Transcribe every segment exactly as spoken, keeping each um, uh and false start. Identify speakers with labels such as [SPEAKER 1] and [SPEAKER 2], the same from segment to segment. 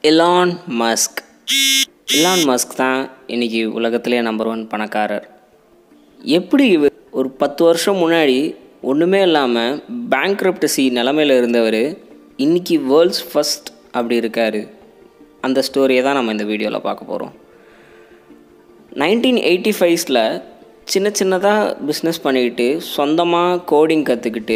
[SPEAKER 1] Elon Musk Elon Musk தான் இன்றைக்கி உலகத்திலே நம்பர் ஒன் பணக்காரர். எப்படி இவர் ஒரு பத்து வருஷம் முன்னாடி ஒன்றுமே இல்லாமல் பேங்க்ரப்டசி நிலமையில் இருந்தவர் இன்றைக்கி வேர்ல்ட்ஸ் ஃபஸ்ட் அப்படி இருக்கார். அந்த ஸ்டோரியை தான் நம்ம இந்த வீடியோவில் பார்க்க போகிறோம். நைன்டீன் எயிட்டி ஃபைவ்ஸில் சின்ன சின்னதாக பிஸ்னஸ் பண்ணிக்கிட்டு சொந்தமாக கோடிங் கற்றுக்கிட்டு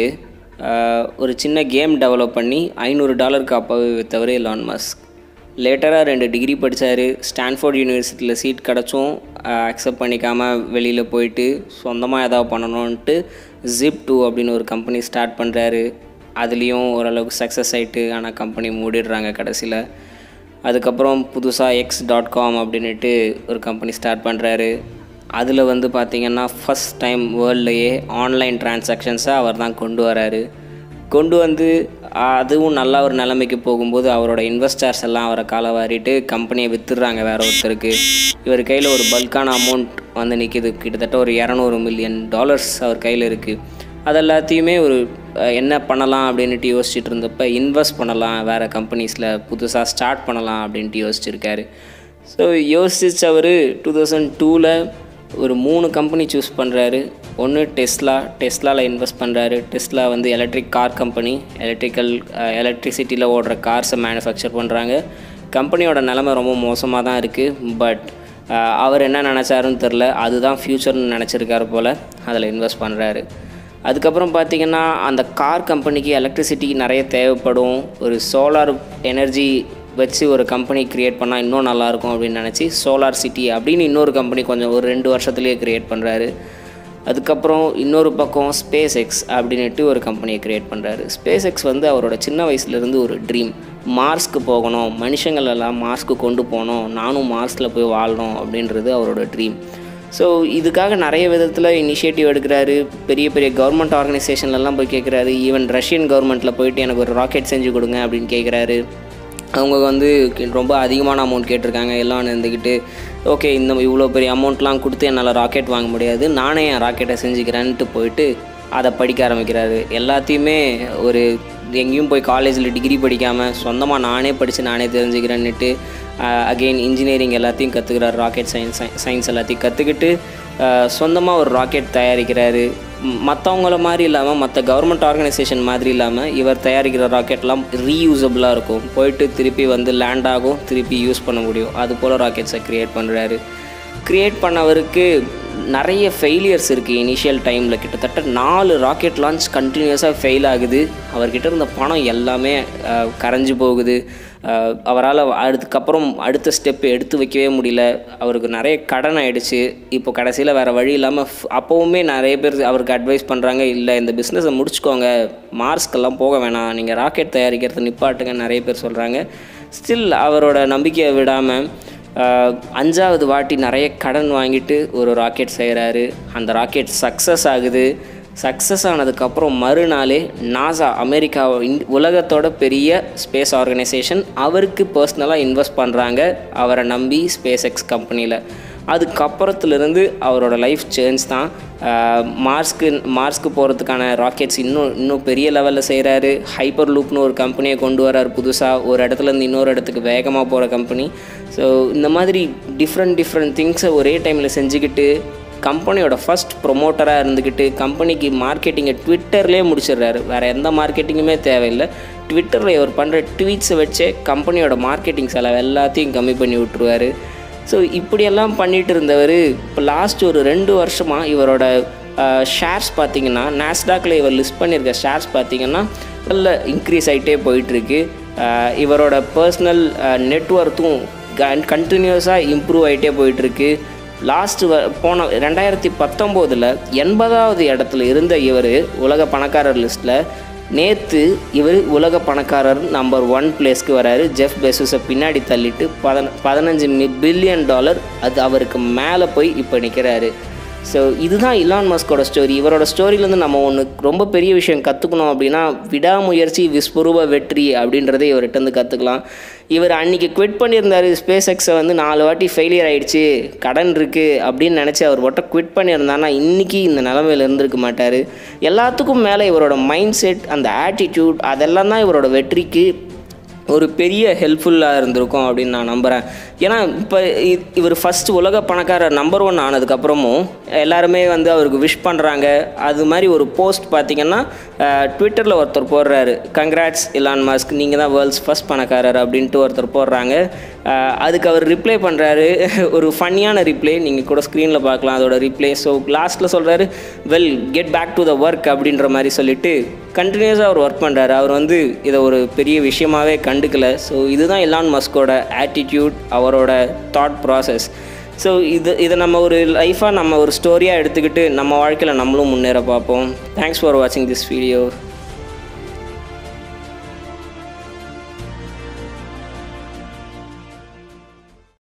[SPEAKER 1] ஒரு சின்ன கேம் டெவலப் பண்ணி ஐநூறு டாலருக்கு அப்போவே விற்றவர் எலான் மஸ்க். லேட்டராக ரெண்டு டிகிரி படித்தார். ஸ்டான்ஃபோர்ட் யூனிவர்சிட்டியில் சீட் கிடச்சும் அக்செப்ட் பண்ணிக்காமல் வெளியில் போயிட்டு சொந்தமாக எதாவது பண்ணணுன்ட்டு ஜிப் டூ அப்படின்னு ஒரு கம்பெனி ஸ்டார்ட் பண்ணுறாரு. அதுலேயும் ஓரளவுக்கு சக்ஸஸ் ஆகிட்டு ஆனால் கம்பெனி மூடிடுறாங்க கடைசியில். அதுக்கப்புறம் புதுசாக எக்ஸ் டாட் காம் அப்படின்ட்டு ஒரு கம்பெனி ஸ்டார்ட் பண்ணுறாரு. அதில் வந்து பார்த்திங்கன்னா ஃபஸ்ட் டைம் வேர்ல்ட்லேயே ஆன்லைன் டிரான்சாக்ஷன்ஸை அவர் தான் கொண்டு வராரு. கொண்டு வந்து அதுவும் நல்லா ஒரு நிலைமைக்கு போகும்போது அவரோட இன்வெஸ்டர்ஸ் எல்லாம் அவரை காலை வாரிட்டு கம்பெனியை விற்றுடுறாங்க வேறு ஒருத்தருக்கு. இவர் கையில் ஒரு பல்கான அமௌண்ட் வந்து நிற்கிது. கிட்டத்தட்ட ஒரு இரநூறு மில்லியன் டாலர்ஸ் அவர் கையில் இருக்குது. அது எல்லாத்தையுமே ஒரு என்ன பண்ணலாம் அப்படின்ட்டு யோசிச்சுட்டு இருந்தப்போ இன்வெஸ்ட் பண்ணலாம், வேறு கம்பெனிஸில் புதுசாக ஸ்டார்ட் பண்ணலாம் அப்படின்ட்டு யோசிச்சுருக்காரு. ஸோ யோசிச்சவர் டூ தௌசண்ட் டூவில் ஒரு மூணு கம்பெனி சூஸ் பண்ணுறாரு. ஒன்று டெஸ்லா. டெஸ்லாவில் இன்வெஸ்ட் பண்ணுறாரு. டெஸ்லா வந்து எலக்ட்ரிக் கார் கம்பெனி. எலக்ட்ரிக்கல் எலக்ட்ரிசிட்டியில் ஓடுற கார்ஸை மேனுஃபேக்சர் பண்ணுறாங்க. கம்பெனியோட நிலைமை ரொம்ப மோசமாக தான் இருக்குது. பட் அவர் என்ன நினச்சாருன்னு தெரில, அதுதான் ஃப்யூச்சர்னு நினச்சிருக்காரு போல். அதில் இன்வெஸ்ட் பண்ணுறாரு. அதுக்கப்புறம் பார்த்திங்கன்னா அந்த கார் கம்பெனிக்கு எலக்ட்ரிசிட்டி நிறைய தேவைப்படும். ஒரு சோலார் எனர்ஜி வச்சு ஒரு கம்பெனி க்ரியேட் பண்ணால் இன்னும் நல்லாயிருக்கும் அப்படின்னு நினச்சி சோலார் சிட்டி அப்படின்னு இன்னொரு கம்பெனி கொஞ்சம் ஒரு ரெண்டு வருஷத்துலேயே க்ரியேட் பண்ணுறாரு. அதுக்கப்புறம் இன்னொரு பக்கம் ஸ்பேஸ் எக்ஸ் அப்படின்ட்டு ஒரு கம்பெனியை க்ரியேட் பண்ணுறாரு. ஸ்பேஸ் எக்ஸ் வந்து அவரோட சின்ன வயசுலேருந்து ஒரு ட்ரீம். மார்ஸ்க்கு போகணும், மனுஷங்கள் எல்லாம் மார்ஸ்க்கு கொண்டு போகணும், நானும் மார்ஸில் போய் வாழணும் அப்படின்றது அவரோட ட்ரீம். ஸோ இதுக்காக நிறைய விதத்தில் இனிஷியேட்டிவ் எடுக்கிறாரு. பெரிய பெரிய கவர்மெண்ட் ஆர்கனைசேஷன்லலாம் போய் கேட்குறாரு. ஈவன் ரஷ்யன் கவர்மெண்ட்டில் போயிட்டு எனக்கு ஒரு ராக்கெட் செஞ்சு கொடுங்க அப்படின்னு கேட்குறாரு. அவங்க வந்து ரொம்ப அதிகமான அமௌண்ட் கேட்டிருக்காங்க. எல்லாம் இருந்துக்கிட்டு ஓகே இந்த இவ்வளோ பெரிய அமௌண்ட்லாம் கொடுத்து என்னால் ராக்கெட் வாங்க முடியாது, நானே என் ராக்கெட்டை செஞ்சுக்கிறேன்ட்டு போயிட்டு அதை படிக்க ஆரம்பிக்கிறாரு. எல்லாத்தையுமே ஒரு எங்கேயும் போய் காலேஜில் டிகிரி படிக்காமல் சொந்தமாக நானே படித்து நானே தெரிஞ்சுக்கிறேன்னுட்டு அகெயின் இன்ஜினியரிங் எல்லாத்தையும் கற்றுக்கிறாரு. ராக்கெட் சயின்ஸ் சயின்ஸ் எல்லாத்தையும் கற்றுக்கிட்டு சொந்தமாக ஒரு ராக்கெட் தயாரிக்கிறாரு. மற்றவங்கள மாதிரி இல்லாமல், மற்ற கவர்மெண்ட் ஆர்கனைசேஷன் மாதிரி இல்லாமல் இவர் தயாரிக்கிற ராக்கெட்லாம் ரீயூசபிளாக இருக்கும். போயிட்டு திருப்பி வந்து லேண்ட் ஆகும், திருப்பி யூஸ் பண்ண முடியும். அது போல் ராக்கெட்ஸை க்ரியேட் பண்ணுறாரு. க்ரியேட் பண்ணவருக்கு நிறைய ஃபெயிலியர்ஸ் இருக்குது. இனிஷியல் டைமில் கிட்டத்தட்ட நாலு ராக்கெட் லான்ச் கண்டினியூஸாக ஃபெயில் ஆகுது. அவர்கிட்ட இருந்த பணம் எல்லாமே கரைஞ்சி போகுது. அவரால் அதுக்கப்புறம் அடுத்த ஸ்டெப் எடுத்து வைக்கவே முடியல. அவருக்கு நிறைய கடன் ஆகிடுச்சு. இப்போ கடைசியில் வேறு வழி இல்லாமல் அப்போவுமே நிறைய பேர் அவருக்கு அட்வைஸ் பண்ணுறாங்க, இல்லை இந்த பிஸ்னஸை முடிச்சுக்கோங்க, மார்ஸ்க்கெல்லாம் போக வேணாம், நீங்கள் ராக்கெட் தயாரிக்கிறத நிப்பாட்டுங்க நிறைய பேர் சொல்கிறாங்க. ஸ்டில் அவரோட நம்பிக்கையை விடாமல் அஞ்சாவது வாட்டி நிறைய கடன் வாங்கிட்டு ஒரு ராக்கெட் செய்கிறாரு. அந்த ராக்கெட் சக்ஸஸ் ஆகுது. சக்ஸஸ் ஆனதுக்கப்புறம் மறுநாளே நாசா, அமெரிக்கா உலகத்தோட பெரிய ஸ்பேஸ் ஆர்கனைசேஷன் அவருக்கு பர்சனலாக இன்வெஸ்ட் பண்ணுறாங்க அவரை நம்பி ஸ்பேஸ் எக்ஸ் கம்பெனியில். அதுக்கப்புறத்துலேருந்து அவரோட லைஃப் சேஞ்ச் தான். மார்ஸ்க்கு மார்ஸ்க்கு போகிறதுக்கான ராக்கெட்ஸ் இன்னும் இன்னும் பெரிய லெவலில் செய்கிறாரு. ஹைப்பர் லூப்னு ஒரு கம்பெனியை கொண்டு வராரு புதுசாக, ஒரு இடத்துலேருந்து இன்னொரு இடத்துக்கு வேகமாக போகிற கம்பெனி. ஸோ இந்த மாதிரி டிஃப்ரெண்ட் டிஃப்ரெண்ட் திங்ஸை ஒரே டைமில் செஞ்சுக்கிட்டு கம்பெனியோட ஃபஸ்ட் ப்ரொமோட்டராக இருந்துக்கிட்டு கம்பெனிக்கு மார்க்கெட்டிங்கை ட்விட்டர்லேயே முடிச்சிடுறாரு. வேறு எந்த மார்க்கெட்டிங்குமே தேவையில்லை. ட்விட்டரில் இவர் பண்ணுற ட்வீட்ஸை வச்சே கம்பெனியோட மார்க்கெட்டிங் செலவு எல்லாத்தையும் கம்மி பண்ணி விட்டுருவார். ஸோ இப்படியெல்லாம் பண்ணிகிட்டு இருந்தவர் இப்போ லாஸ்ட் ஒரு ரெண்டு வருஷமாக இவரோட ஷேர்ஸ் பார்த்திங்கன்னா நாஸ்டாக்கில் இவர் லிஸ்ட் பண்ணியிருக்க ஷேர்ஸ் பார்த்திங்கன்னா நல்ல இன்க்ரீஸ் ஆகிட்டே போயிட்டுருக்கு. இவரோட பர்சனல் நெட்ஒர்த்தும் கண்டினியூஸாக இம்ப்ரூவ் ஆகிட்டே போயிட்டுருக்கு. லாஸ்ட்டு வ போன ரெண்டாயிரத்தி பத்தொம்போதில் எண்பதாவது இடத்துல இருந்த இவர் உலக பணக்காரர் லிஸ்ட்டில் நேற்று இவர் உலக பணக்காரர் நம்பர் ஒன் பிளேஸ்க்கு வராரு. ஜெஃப் பெசோஸை பின்னாடி தள்ளிட்டு பதன பதினஞ்சு பில்லியன் டாலர் அது அவருக்கு மேலே போய் இப்போ நிற்கிறாரு. ஸோ இதுதான் எலான் மஸ்கோட ஸ்டோரி. இவரோட ஸ்டோரியிலேருந்து நம்ம ஒன்று ரொம்ப பெரிய விஷயம் கற்றுக்கணும் அப்படின்னா விடாமுயற்சி விஸ்வரூப வெற்றி அப்படின்றதே இவர்கிட்டருந்து கற்றுக்கலாம். இவர் அன்றைக்கி குவிட் பண்ணியிருந்தார். ஸ்பேஸ் எக்ஸை வந்து நாலு வாட்டி ஃபெயிலியர் ஆகிடுச்சு, கடன் இருக்குது அப்படின்னு நினச்சி அவர் மட்டும் குவிட் பண்ணியிருந்தாருன்னா இன்றைக்கி இந்த நிலமையில் இருந்திருக்க மாட்டார். எல்லாத்துக்கும் மேலே இவரோட மைண்ட் செட், அந்த ஆட்டிடியூட், அதெல்லாம் தான் இவரோட வெற்றிக்கு ஒரு பெரிய ஹெல்ப்ஃபுல்லாக இருந்திருக்கும் அப்படின்னு நான் நம்புகிறேன். ஏன்னா இப்போ இவர் ஃபஸ்ட்டு உலக பணக்காரர் நம்பர் ஒன் ஆனதுக்கப்புறமும் எல்லாருமே வந்து அவருக்கு விஷ் பண்ணுறாங்க. அது மாதிரி ஒரு போஸ்ட் பார்த்திங்கன்னா ட்விட்டரில் ஒருத்தர் போடுறாரு, கங்க்ராட்ஸ் இலான் மஸ்க், நீங்கள் தான் வேர்ல்ட்ஸ் ஃபஸ்ட் பணக்காரர் அப்படின்ட்டு ஒருத்தர் போடுறாங்க. அதுக்கு அவர் ரிப்ளை பண்ணுறாரு, ஒரு ஃபன்னியான ரிப்ளை, நீங்கள் கூட ஸ்க்ரீனில் பார்க்கலாம் அதோட ரிப்ளை. ஸோ லாஸ்ட்டில் சொல்கிறாரு, we'll get back to the work அப்படின்ற மாதிரி சொல்லிவிட்டு கண்டினியூஸாக அவர் ஒர்க் பண்ணுறாரு. அவர் வந்து இதை ஒரு பெரிய விஷயமாகவே கண்டுக்கலை. ஸோ இதுதான் இலான் மஸ்கோட ஆட்டிடியூட், அவரோட தாட் ப்ராசஸ். ஸோ இது இதை நம்ம ஒரு லைஃபாக நம்ம ஒரு ஸ்டோரியாக எடுத்துக்கிட்டு நம்ம வாழ்க்கையில் நம்மளும் முன்னேற பார்ப்போம். தேங்க்ஸ் ஃபார் வாட்சிங் திஸ் வீடியோ.